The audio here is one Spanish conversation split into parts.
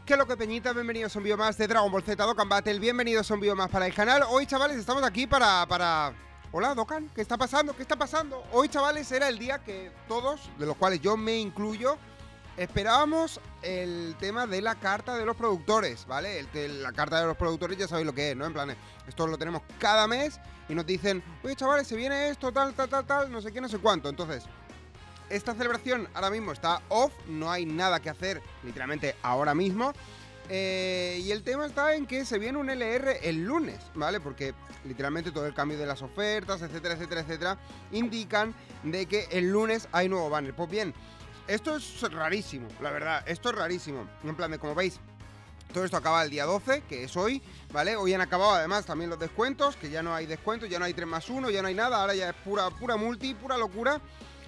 ¿Qué lo que peñita? Bienvenidos a un vídeo más de Dragon Ball Z Dokkan Battle. Bienvenidos a un vídeo más para el canal. Hoy, chavales, estamos aquí para... Hola, Dokkan, ¿qué está pasando? ¿Qué está pasando? Hoy, chavales, era el día que todos, de los cuales yo me incluyo, esperábamos el tema de la carta de los productores, ¿vale? La carta de los productores ya sabéis lo que es, ¿no? En plan, esto lo tenemos cada mes y nos dicen, oye, chavales, se viene esto, tal, no sé qué, no sé cuánto. Entonces, esta celebración ahora mismo está off, no hay nada que hacer literalmente ahora mismo. Y el tema está en que se viene un LR el lunes, ¿vale? Porque literalmente todo el cambio de las ofertas, etcétera, indican de que el lunes hay nuevo banner. Pues bien, esto es rarísimo, la verdad, esto es rarísimo. En plan de, como veis, todo esto acaba el día 12, que es hoy, ¿vale? Hoy han acabado además también los descuentos, que ya no hay descuentos, ya no hay 3+1, ya no hay nada, ahora ya es pura multi, pura locura.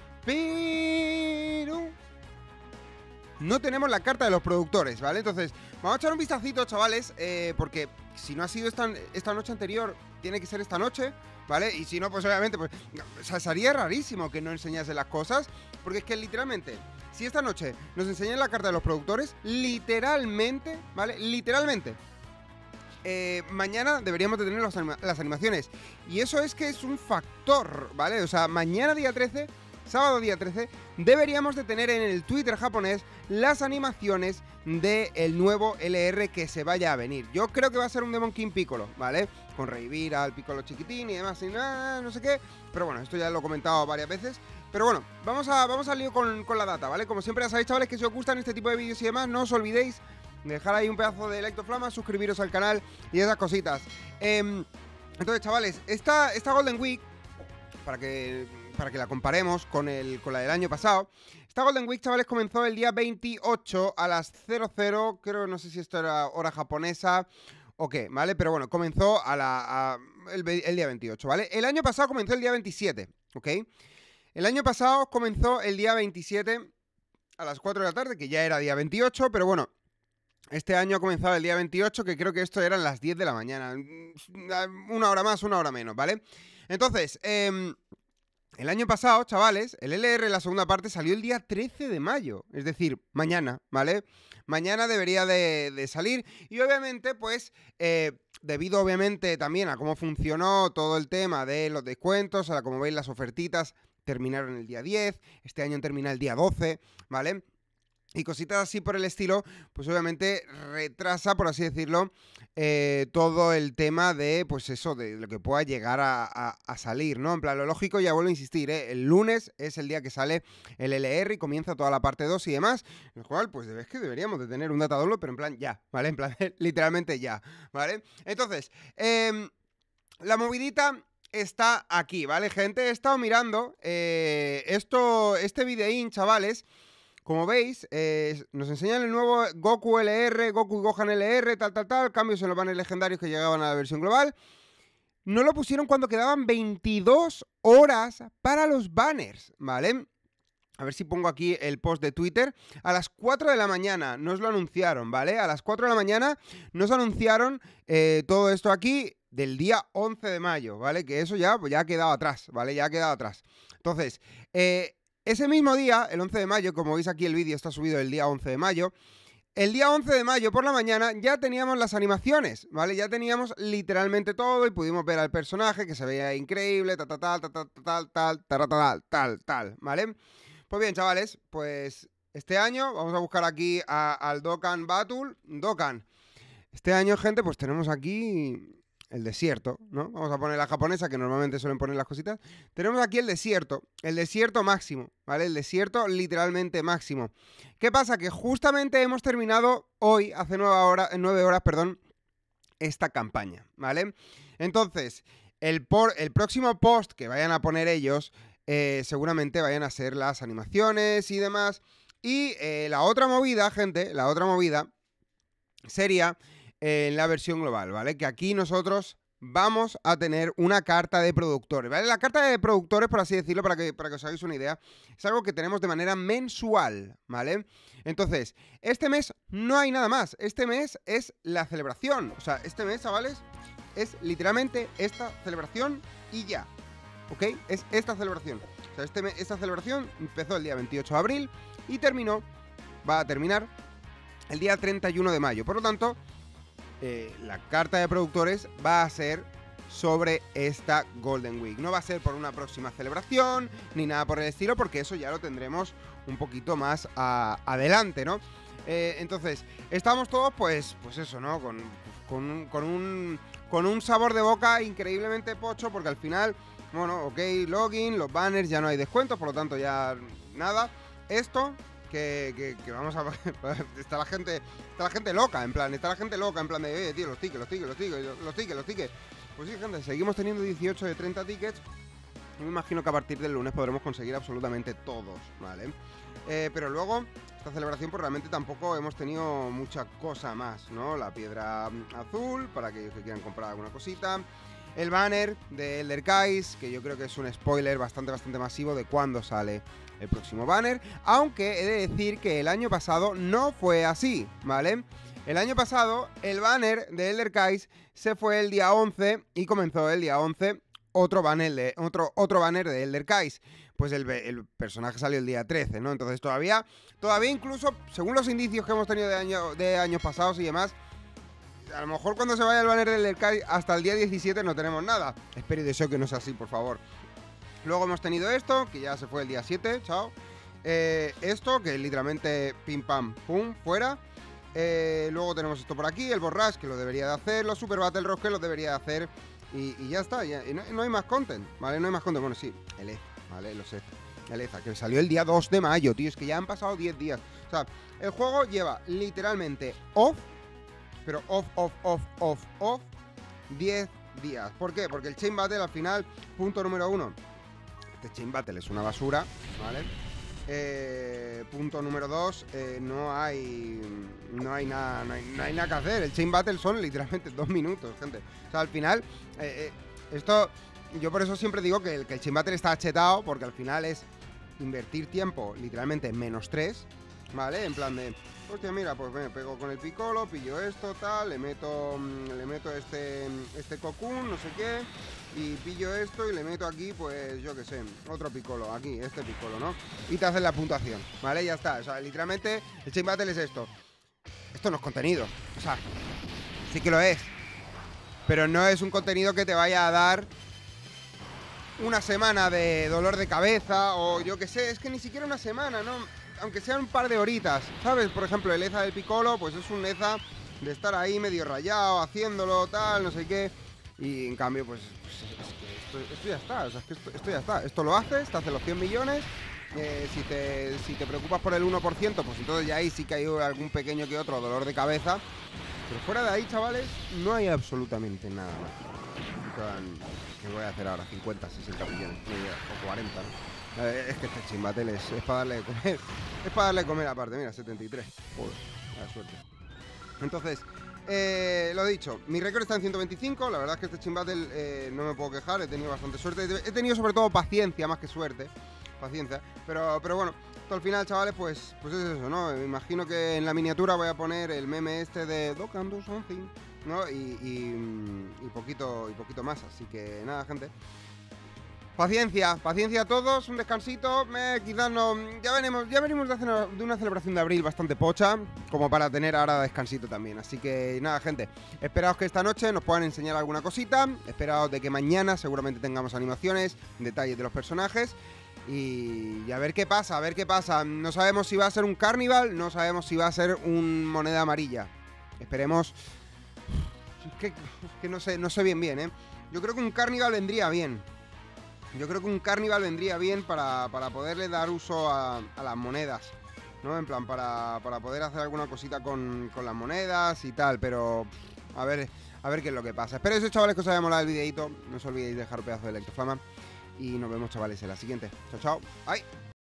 Pero no tenemos la carta de los productores, ¿vale? Entonces, vamos a echar un vistacito, chavales, porque si no ha sido esta noche anterior, tiene que ser esta noche, ¿vale? Y si no, pues obviamente, pues, o sea, sería rarísimo que no enseñase las cosas, porque es que literalmente, si esta noche nos enseñan la carta de los productores, literalmente, ¿vale? Literalmente, mañana deberíamos de tener las animaciones. Y eso es que es un factor, ¿vale? O sea, mañana día 13... sábado día 13, deberíamos de tener en el Twitter japonés las animaciones del nuevo LR que se vaya a venir. Yo creo que va a ser un Demon King Piccolo, ¿vale? Con Reivira, al Piccolo chiquitín y demás, y nada, no sé qué. Pero bueno, esto ya lo he comentado varias veces. Pero bueno, vamos al lío con la data, ¿vale? Como siempre ya sabéis, chavales, que si os gustan este tipo de vídeos y demás, no os olvidéis de dejar ahí un pedazo de like to flama, suscribiros al canal y esas cositas. Entonces, chavales, esta Golden Week, para que la comparemos con la del año pasado. Esta Golden Week, chavales, comenzó el día 28 a las 00, creo, no sé si esto era hora japonesa o qué, ¿vale? Pero bueno, comenzó el día 28, ¿vale? El año pasado comenzó el día 27, ¿ok? El año pasado comenzó el día 27 a las 4 de la tarde, que ya era día 28, pero bueno, este año ha comenzado el día 28, que creo que esto eran las 10 de la mañana. Una hora más, una hora menos, ¿vale? Entonces, el año pasado, chavales, el LR, la segunda parte, salió el día 13 de mayo. Es decir, mañana, ¿vale? Mañana debería de salir. Y obviamente, pues, debido obviamente también a cómo funcionó todo el tema de los descuentos, ahora como veis las ofertitas terminaron el día 10, este año termina el día 12, ¿vale? Y cositas así por el estilo, pues obviamente retrasa, por así decirlo, todo el tema de, pues eso, de lo que pueda llegar a salir, ¿no? En plan, lo lógico, ya vuelvo a insistir, el lunes es el día que sale el LR y comienza toda la parte 2 y demás, en el cual, pues es que deberíamos de tener un data download, pero en plan ya, ¿vale? En plan, literalmente ya, ¿vale? Entonces, la movidita está aquí, ¿vale, gente? He estado mirando este videín, chavales. Como veis, nos enseñan el nuevo Goku LR, Goku y Gohan LR, tal, cambios en los banners legendarios que llegaban a la versión global. No lo pusieron cuando quedaban 22 horas para los banners, ¿vale? A ver si pongo aquí el post de Twitter. A las 4 de la mañana nos lo anunciaron, ¿vale? A las 4 de la mañana nos anunciaron todo esto aquí del día 11 de mayo, ¿vale? Que eso ya, pues ya ha quedado atrás, ¿vale? Ya ha quedado atrás. Entonces, ese mismo día, el 11 de mayo, como veis aquí el vídeo está subido el día 11 de mayo, el día 11 de mayo por la mañana ya teníamos las animaciones, ¿vale? Ya teníamos literalmente todo y pudimos ver al personaje que se veía increíble, tal, ¿vale? Pues bien, chavales, pues este año vamos a buscar aquí al Dokkan Battle. Dokkan. Este año, gente, pues tenemos aquí el desierto, ¿no? Vamos a poner la japonesa, que normalmente suelen poner las cositas. Tenemos aquí el desierto máximo, ¿vale? El desierto literalmente máximo. ¿Qué pasa? Que justamente hemos terminado hoy, hace 9 horas, esta campaña, ¿vale? Entonces, el próximo post que vayan a poner ellos, seguramente vayan a ser las animaciones y demás. Y la otra movida, gente, sería en la versión global, ¿vale? Que aquí nosotros vamos a tener una carta de productores, ¿vale? La carta de productores, por así decirlo, para que os hagáis una idea, es algo que tenemos de manera mensual, ¿vale? Entonces, este mes no hay nada más. Este mes es la celebración. O sea, este mes, chavales, es literalmente esta celebración y ya, ¿ok? Es esta celebración. O sea, esta celebración empezó el día 28 de abril y va a terminar el día 31 de mayo. Por lo tanto, la carta de productores va a ser sobre esta Golden Week. No va a ser por una próxima celebración ni nada por el estilo, porque eso ya lo tendremos un poquito más adelante, ¿no? Entonces, estamos todos, pues eso, ¿no? Con un sabor de boca increíblemente pocho, porque al final, bueno, ok, login, los banners, ya no hay descuentos, por lo tanto ya nada. Esto, que vamos a... está la gente loca, en plan, de, oye, tío, los tickets. Pues sí, gente, seguimos teniendo 18 de 30 tickets. Y me imagino que a partir del lunes podremos conseguir absolutamente todos, ¿vale? Pero luego, esta celebración, pues realmente tampoco hemos tenido mucha cosa más, ¿no? La piedra azul, para aquellos que quieran comprar alguna cosita. El banner de Elder Skies, que yo creo que es un spoiler bastante masivo de cuándo sale el próximo banner. Aunque he de decir que el año pasado no fue así, ¿vale? El año pasado, el banner de Elder Skies se fue el día 11 y comenzó el día 11 otro banner de Elder Skies. Pues el personaje salió el día 13, ¿no? Entonces todavía incluso, según los indicios que hemos tenido de años pasados y demás, a lo mejor cuando se vaya el banner de Elder Skies hasta el día 17 no tenemos nada. Espero y deseo que no sea así, por favor. Luego hemos tenido esto, que ya se fue el día 7, chao. Esto, que literalmente pim pam pum, fuera. Luego tenemos esto por aquí, el Borrash, que lo debería de hacer, los Super Battle Rock, que lo debería de hacer, y ya está, y no hay más content, ¿vale? No hay más content, bueno, sí, el EZA, ¿vale? Lo sé, el EZA, que salió el día 2 de mayo, tío, es que ya han pasado 10 días. O sea, el juego lleva literalmente off, pero off, 10 días. ¿Por qué? Porque el Chain Battle al final, punto número 1, este Chain Battle es una basura, ¿vale? Punto número 2, no hay nada que hacer. El Chain Battle son literalmente 2 minutos, gente. O sea, al final, esto, yo por eso siempre digo que el Chain Battle está chetado, porque al final es invertir tiempo, literalmente -3, ¿vale? En plan de, hostia, mira, pues me pego con el Piccolo, pillo esto, tal, le meto este Cocoon, no sé qué, y pillo esto y le meto aquí, pues yo qué sé, otro Piccolo, aquí, este Piccolo, ¿no? Y te hacen la puntuación, ¿vale? Ya está, o sea, literalmente el Chain Battle es esto. Esto no es contenido, o sea, sí que lo es, pero no es un contenido que te vaya a dar una semana de dolor de cabeza, o yo qué sé, es que ni siquiera una semana, ¿no? Aunque sean un par de horitas, ¿sabes? Por ejemplo, el EZA del Piccolo, pues es un EZA de estar ahí medio rayado, haciéndolo, tal, no sé qué. Y en cambio, pues es que esto ya está, o sea, es que esto ya está. Esto lo haces, te hace los 100 millones. Si te preocupas por el 1%, pues entonces ya ahí sí que hay algún pequeño que otro dolor de cabeza. Pero fuera de ahí, chavales, no hay absolutamente nada más. ¿Qué voy a hacer ahora? 50, 60 millones, o 40, ¿no? Es que este Chain Battle es para darle de comer. Es para darle de comer aparte, mira, 73. Joder, la suerte. Entonces, lo dicho, mi récord está en 125. La verdad es que este Chain Battle no me puedo quejar. He tenido bastante suerte. He tenido sobre todo paciencia más que suerte. Paciencia. Pero bueno, esto al final, chavales, pues es eso, ¿no? Me imagino que en la miniatura voy a poner el meme este de Dog can do something, ¿no? Y poquito más. Así que nada, gente. Paciencia a todos, un descansito, quizás no, ya venimos de una celebración de abril bastante pocha, como para tener ahora descansito también, así que nada, gente, esperaos que esta noche nos puedan enseñar alguna cosita, esperaos de que mañana seguramente tengamos animaciones, detalles de los personajes, y a ver qué pasa, no sabemos si va a ser un Carnival, no sabemos si va a ser un moneda amarilla, esperemos, que no sé bien, yo creo que un Carnival vendría bien. Yo creo que un Carnival vendría bien para poderle dar uso a las monedas, ¿no? En plan, para poder hacer alguna cosita con las monedas y tal, pero a ver qué es lo que pasa. Espero eso, chavales, que os haya molado el videito. No os olvidéis de dejar un pedazo de electroflama y nos vemos, chavales, en la siguiente. Chao, chao. ¡Ay!